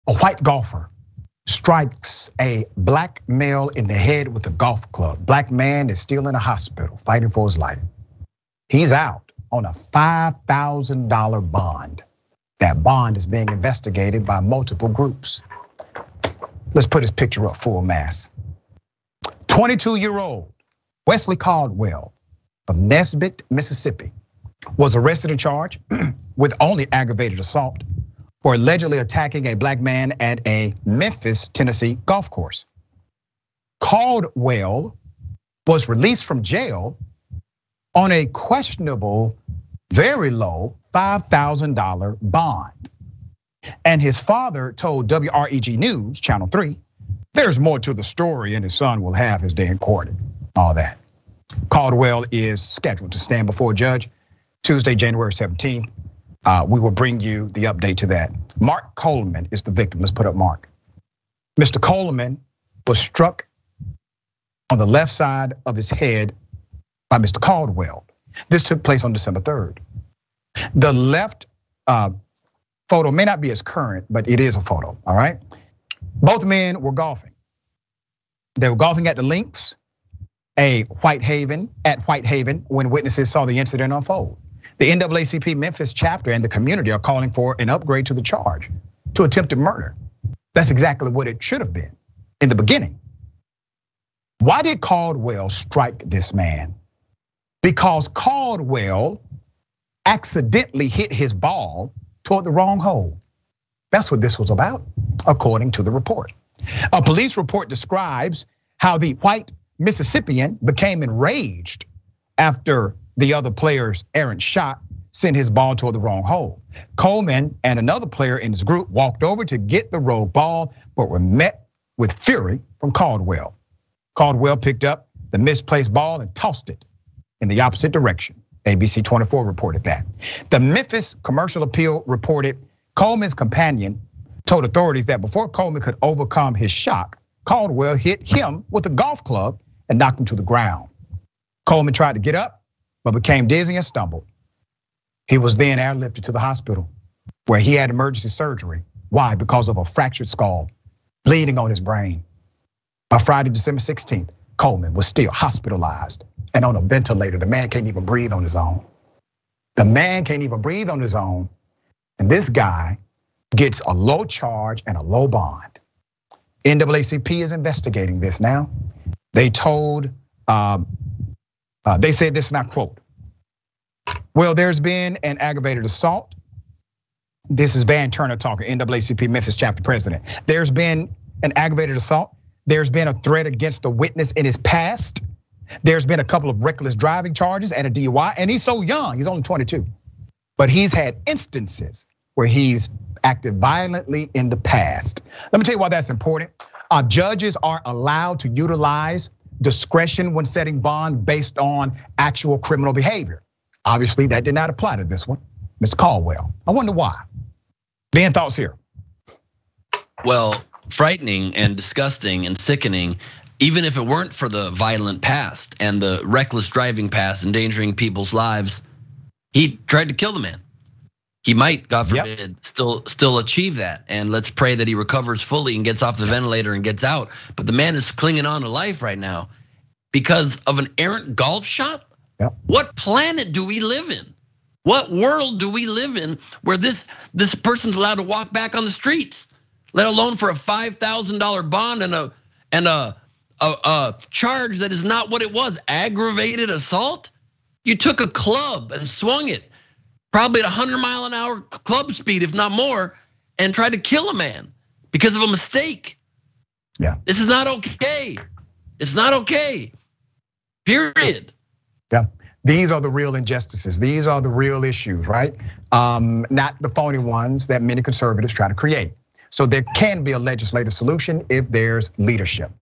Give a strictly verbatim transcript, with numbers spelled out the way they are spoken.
A white golfer strikes a black male in the head with a golf club. Black man is still in a hospital fighting for his life. He's out on a five thousand dollar bond. That bond is being investigated by multiple groups. Let's put his picture up full mass. twenty-two-year-old Wesley Caldwell of Nesbit, Mississippi, was arrested and charged with only aggravated assault for allegedly attacking a black man at a Memphis, Tennessee golf course. Caldwell was released from jail on a questionable, very low five thousand dollar bond. And his father told W R E G News, Channel three, there's more to the story and his son will have his day in court. All that. Caldwell is scheduled to stand before a judge Tuesday, January seventeenth. Uh, we will bring you the update to that. Mark Coleman is the victim. Let's put up Mark. Mister Coleman was struck on the left side of his head by Mister Caldwell. This took place on December third. The left photo may not be as current, but it is a photo, all right? Both men were golfing. They were golfing at the links, a Whitehaven, at Whitehaven, when witnesses saw the incident unfold. The N double A C P Memphis chapter and the community are calling for an upgrade to the charge to attempted murder. That's exactly what it should have been in the beginning. Why did Caldwell strike this man? Because Caldwell accidentally hit his ball toward the wrong hole. That's what this was about, according to the report. A police report describes how the white Mississippian became enraged after the other player's errant shot sent his ball toward the wrong hole. Coleman and another player in his group walked over to get the rogue ball, but were met with fury from Caldwell. Caldwell picked up the misplaced ball and tossed it in the opposite direction. A B C twenty-four reported that. The Memphis Commercial Appeal reported Coleman's companion told authorities that before Coleman could overcome his shock, Caldwell hit him with a golf club and knocked him to the ground. Coleman tried to get up, but became dizzy and stumbled. He was then airlifted to the hospital where he had emergency surgery. Why? Because of a fractured skull, bleeding on his brain. By Friday, December sixteenth, Coleman was still hospitalized and on a ventilator. The man can't even breathe on his own. The man can't even breathe on his own. And this guy gets a low charge and a low bond. N double A C P is investigating this now. They told, um, uh, they said this, and I quote, well, there's been an aggravated assault. This is Van Turner talking, N double A C P Memphis chapter president. There's been an aggravated assault. There's been a threat against a witness in his past. There's been a couple of reckless driving charges and a D U I, and he's so young, he's only twenty-two. But he's had instances where he's acted violently in the past. Let me tell you why that's important. Our judges are allowed to utilize discretion when setting bond based on actual criminal behavior. Obviously, that did not apply to this one, Mister Caldwell. I wonder why. Ben, thoughts here? Well, frightening and disgusting and sickening, even if it weren't for the violent past and the reckless driving past, endangering people's lives, he tried to kill the man. He might, God forbid, yep. still still achieve that. And let's pray that he recovers fully and gets off the ventilator and gets out. But the man is clinging on to life right now because of an errant golf shot. Yep. What planet do we live in? What world do we live in where this this person's allowed to walk back on the streets, let alone for a five thousand dollar bond and a and a, a a charge that is not what it was, aggravated assault? You took a club and swung it, probably at one hundred mile an hour club speed, if not more, and tried to kill a man because of a mistake. Yeah. This is not okay. It's not okay. Period. Yeah. These are the real injustices. These are the real issues, right? Um, not the phony ones that many conservatives try to create. So there can be a legislative solution if there's leadership.